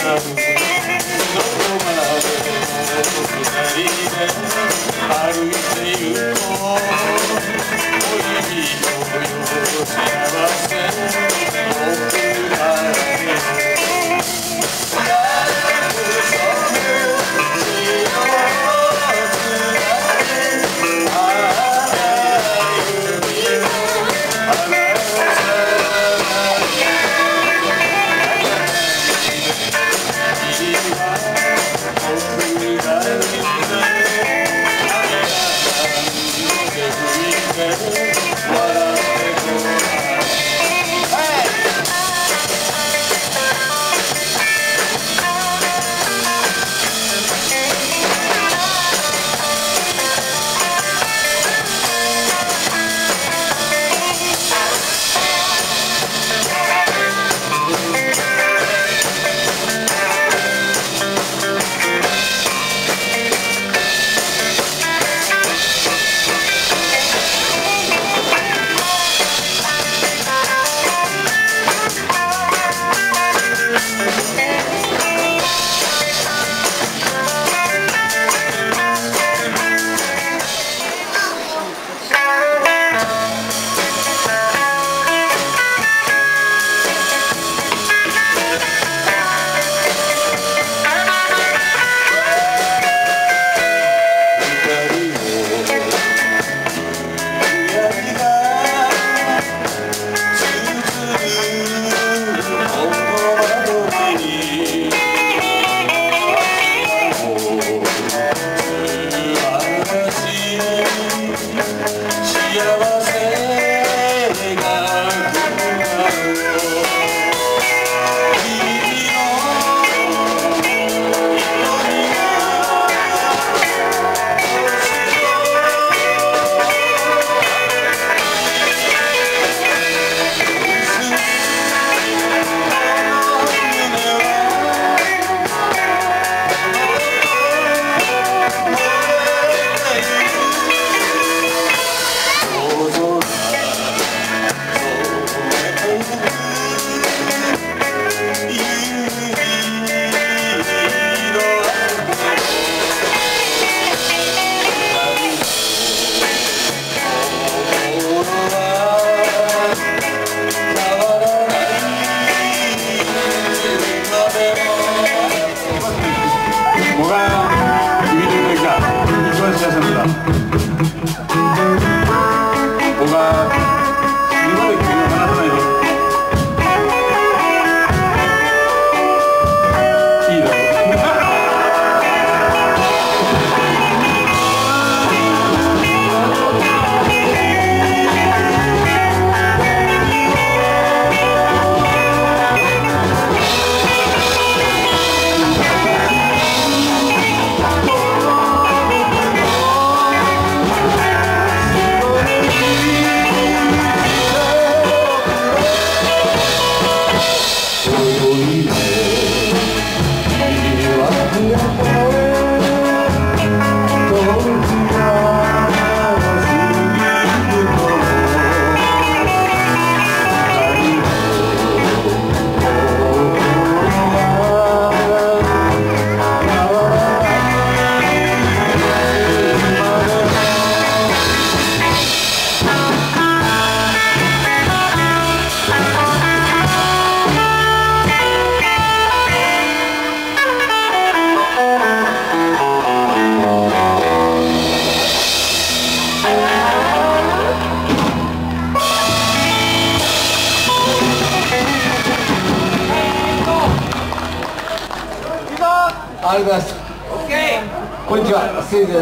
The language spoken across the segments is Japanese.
ありがとうございます。こんにちは、せいです。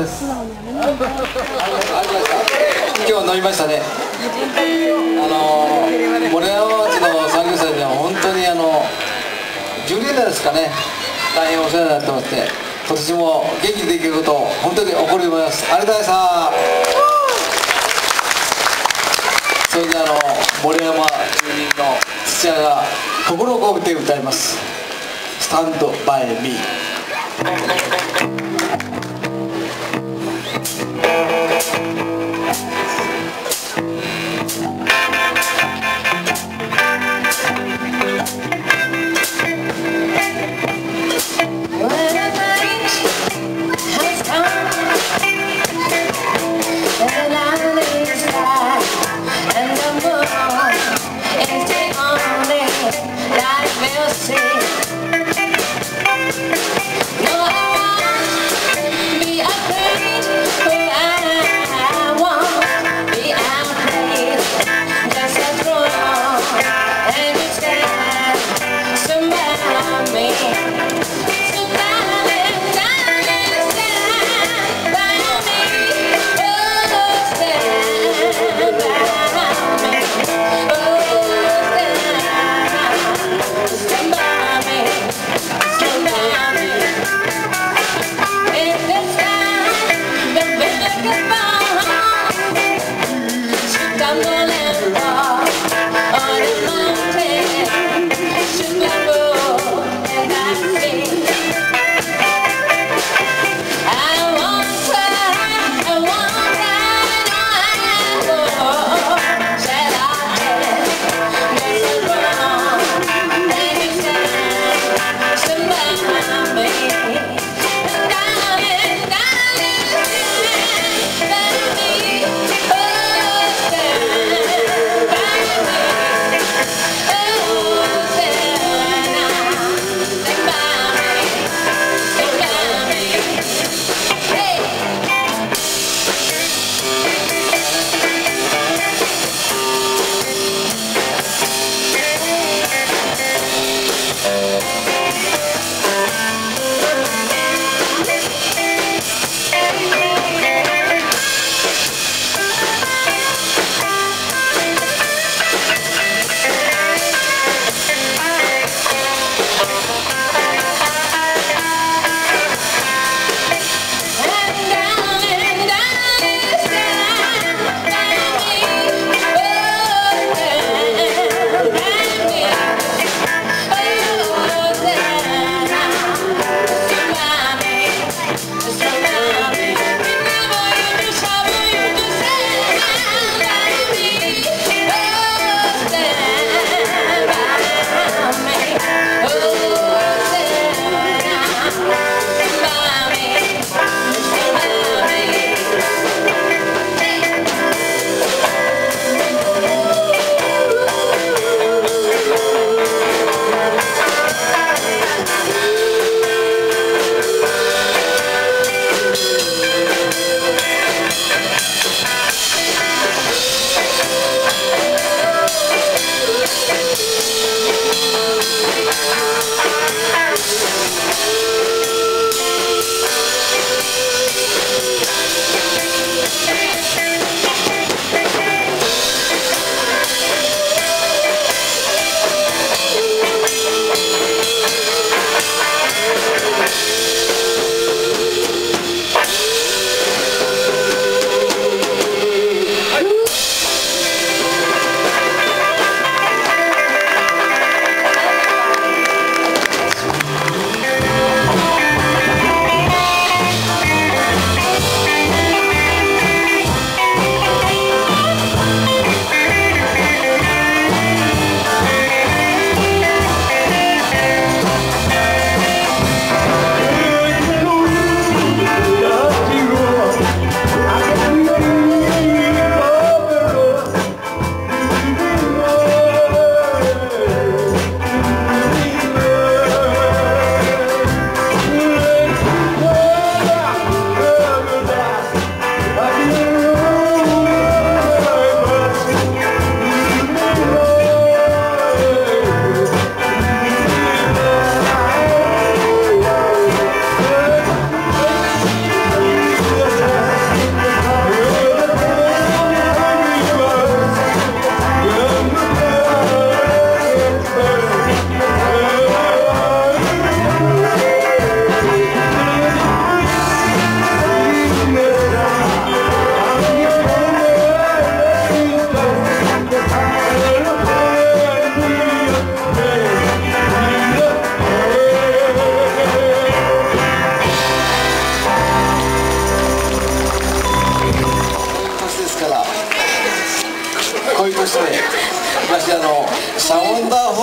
今日乗りましたね。森山町の産業祭では本当に10年代ですかね、大変お世話になってまして、今年も元気にできることを本当に誇ります。ありがとうございました。それで森山住人の土屋が心を込めて歌います。スタンドバイミー。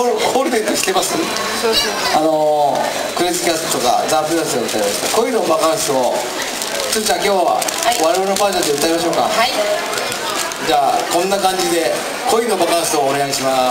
ホルデットしてます。クレイジーキャッツとかザ・プラスで歌いました。恋のバカンスをつーちゃん今日は我々のバージョンで歌いましょうか。はい、じゃあこんな感じで恋のバカンスをお願いします。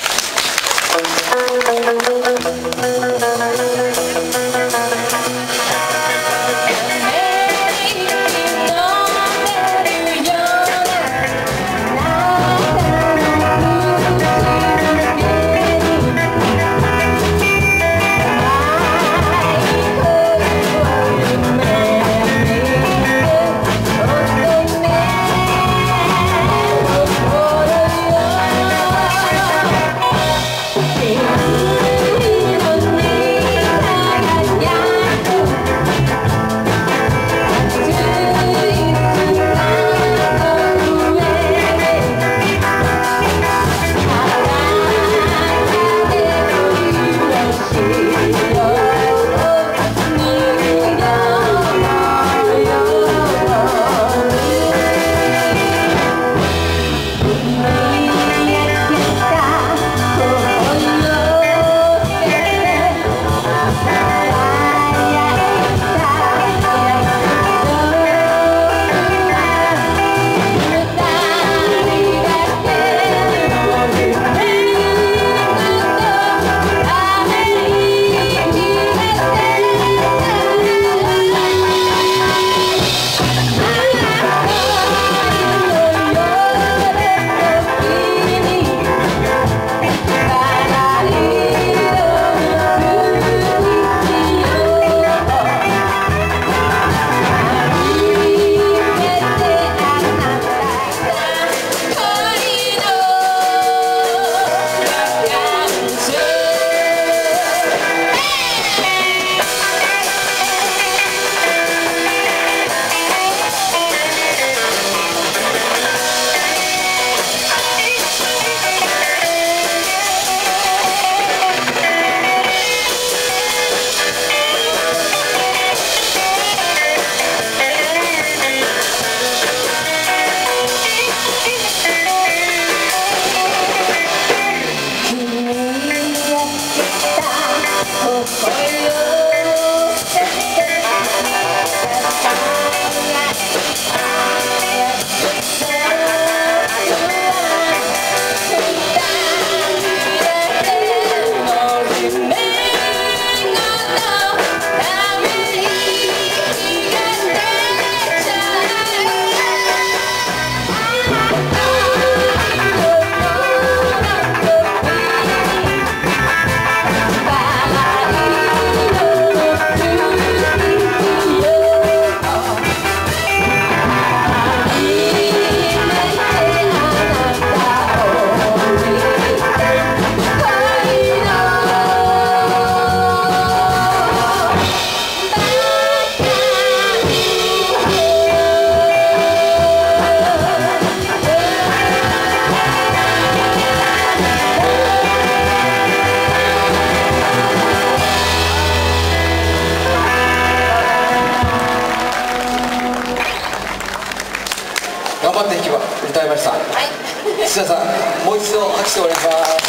頑張って歌いました。はい。土田さん、もう一度拍手をお願いします。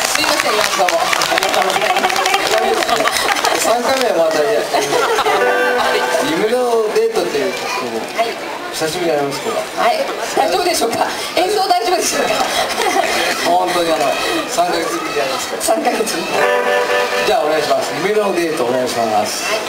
すいません、どうも。 3回目はまた夢のデートっていう曲を久しぶりにやりますけど。 はい。大丈夫でしょうか。演奏大丈夫でしょうか。 本当に3ヶ月ぶりにやりますから。 3ヶ月ぶり。 じゃあお願いします。夢のデートお願いします。はい。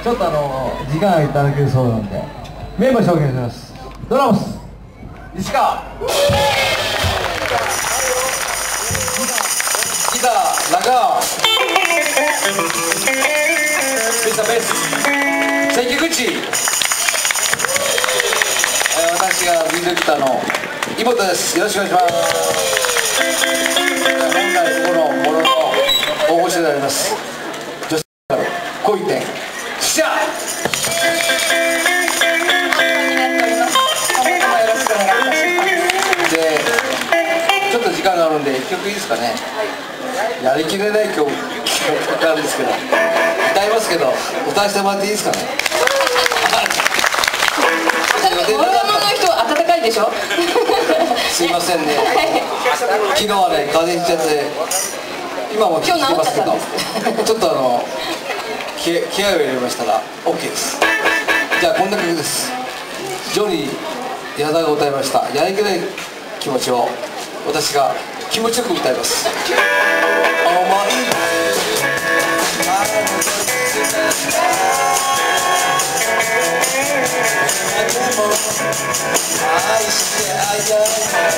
ちょっと時間いただけるそうなんでメンバー紹介します。ドラムス石川、ギター中川、ベース関口、私がリードギターの妹です。よろしくお願いします。本来ここのものの大御所であります女性ガール小池記者で、ちょっと時間があるんで1曲いいですかね。やりきれない曲なんですけど歌いますけど歌わせてもらっていいですかね。 ドラマの人は温かいでしょ。 すいませんね、昨日はね風邪ひいちゃって今も聞いてますけどちょっと気合を入れましたら OK です。じゃあこんな曲です。ジョニー矢田が歌いましたやりきれない気持ちを私が気持ちよく歌います。愛してあげる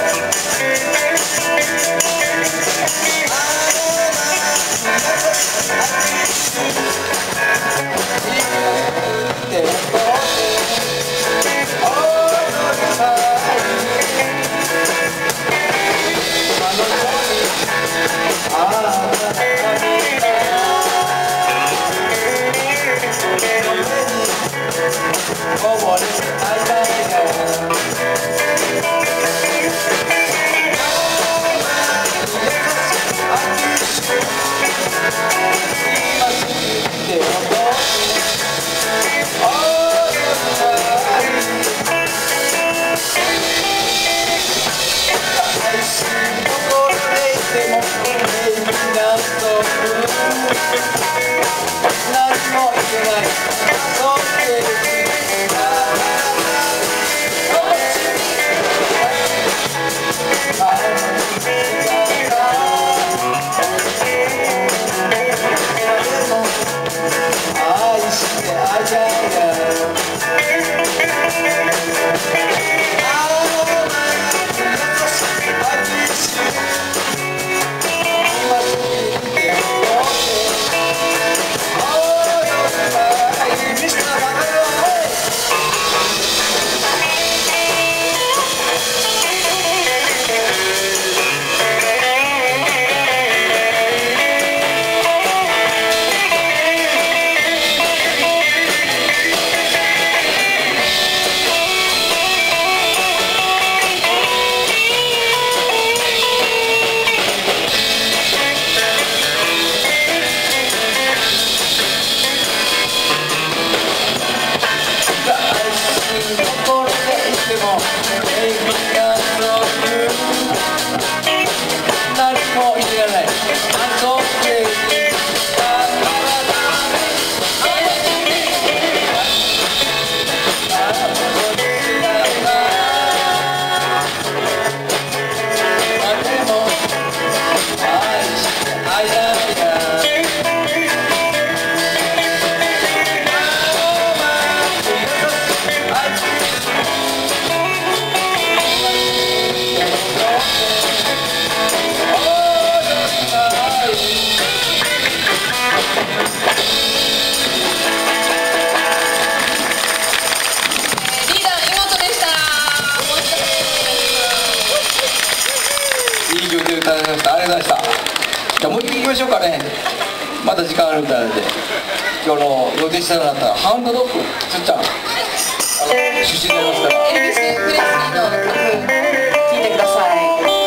じゃあもう一回いきましょうかね。まだ時間あるみたいなので今日の予定してなかったらハウンドドッグつっちゃん出身になりますからエルビス・プレスリーの曲聴いてください。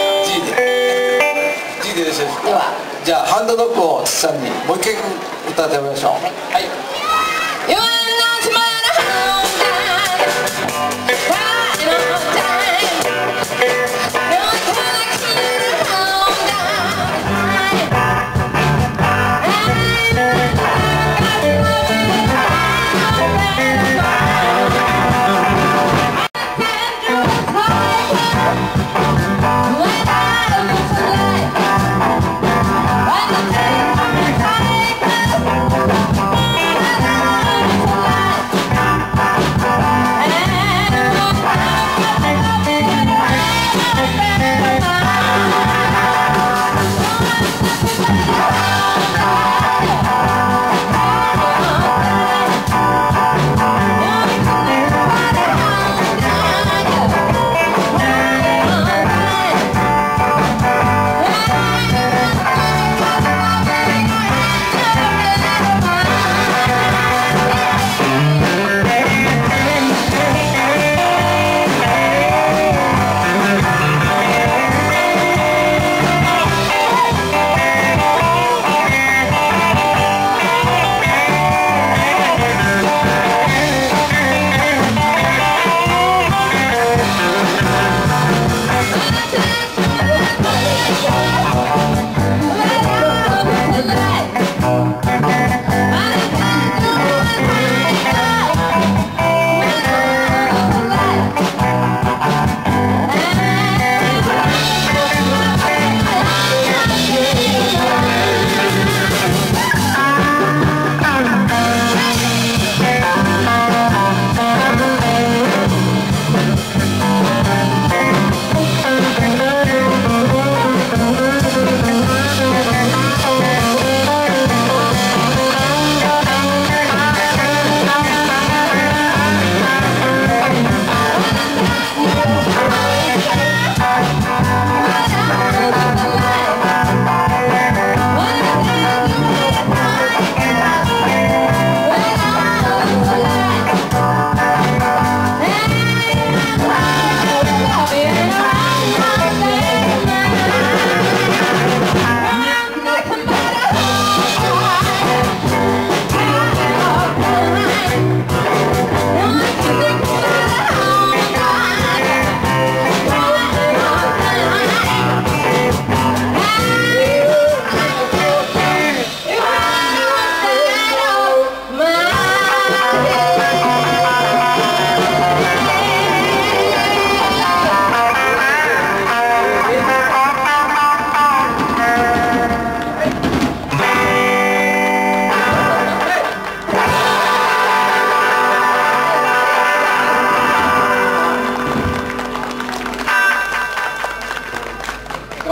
G でよろしいですか。ではじゃあハウンドドッグをつっちゃんにもう一回歌ってみましょう。はい、 Bye.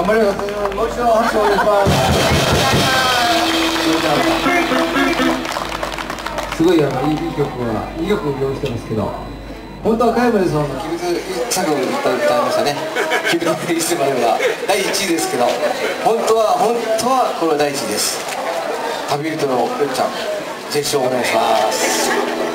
張りがとうございます。もう一度拍手をお願いします。すごいいい曲を用意してますけど、本当は加山雄三の「鬼滅作」を歌いましたね。「鬼滅いつまでは第1位ですけど、本当はこれは第1位です。旅人のよっちゃん、絶唱お願いします。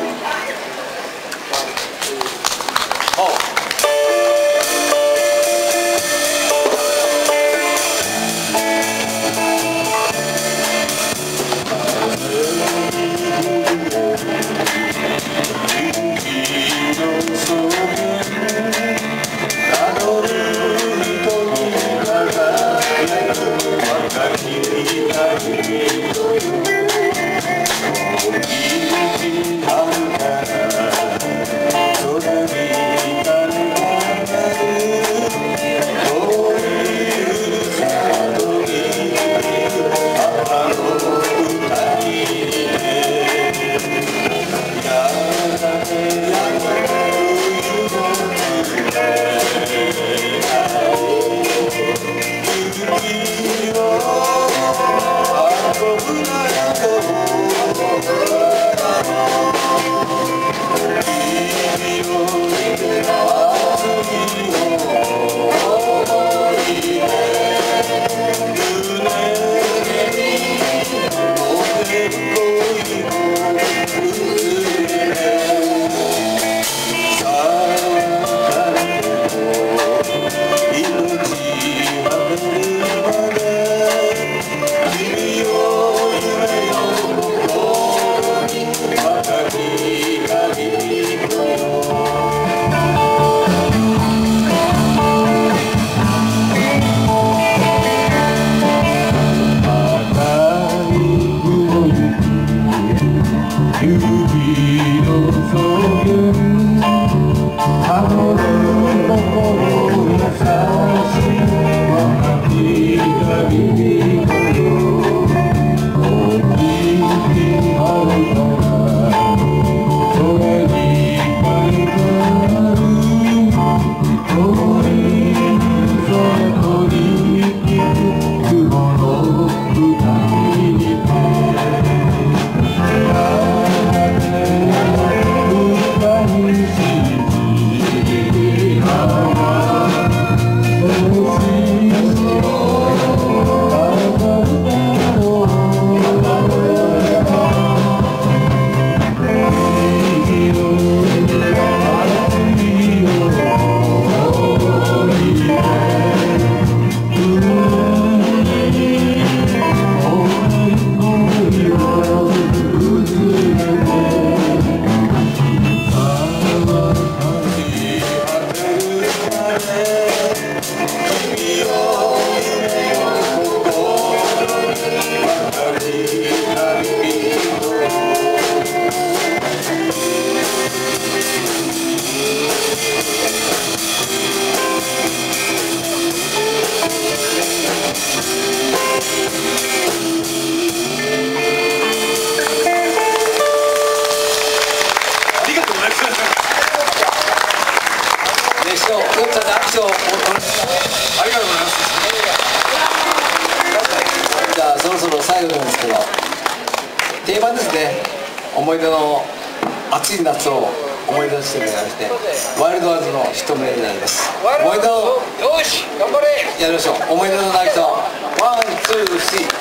じゃあそろそろ最後なんですけど、定番ですね。思い出の暑い夏を思い出してくださって、ワイルドワーズのヒットメロディーです。思い出の、よし頑張れ、やりましょう。思い出のナイト、ワンツースリー。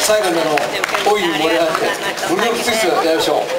最後に大いに盛り上がってブルーロックツイストやりましょう。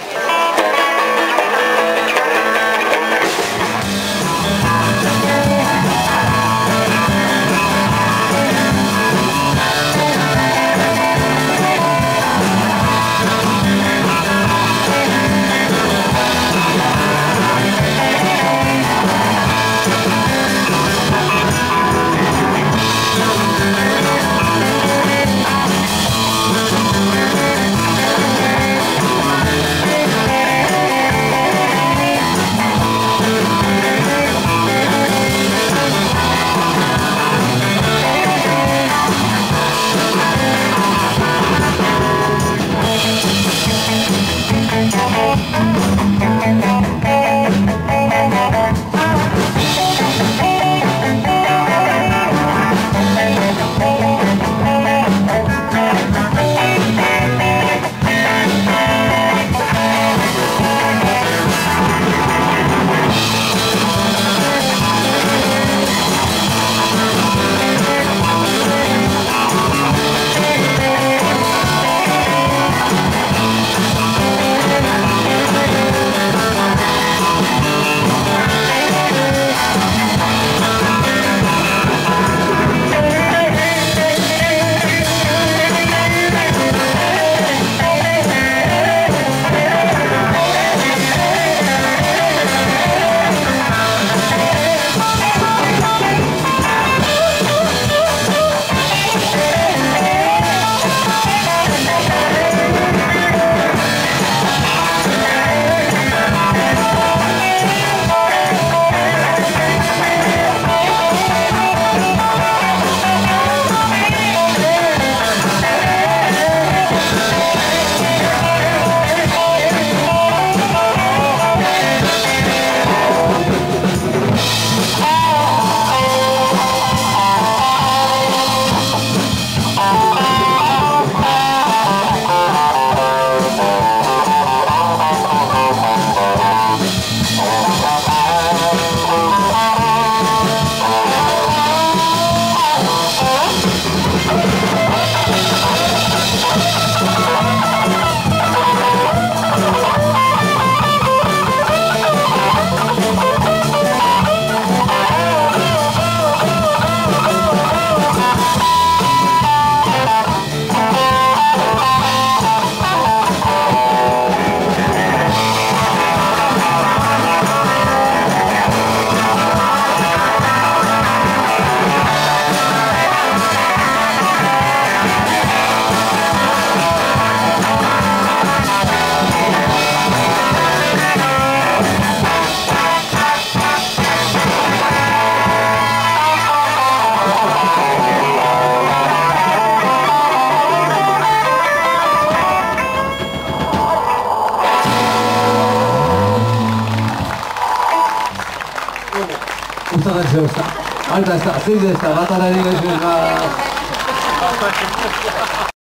お騒がせしました。ありがとうございました。誠治でした。また来年よろしくお願いします。